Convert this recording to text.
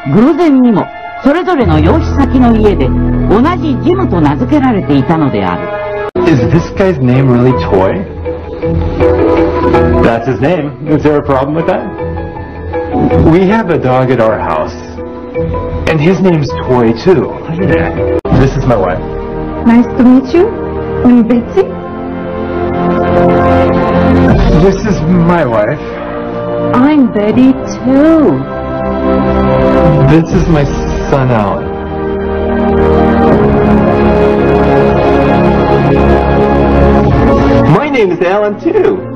偶然にもそれぞれの養子先の家で同じジムと名付けられていたのである。 Is this guy's name really Toy? That's his name. Is there a problem with that? We have a dog at our house, and his name's Toy too. This is my wife. Nice to meet you. I'm Betsy. This is my wife. I'm Betty too. This is my son, Alan. My name is Alan too.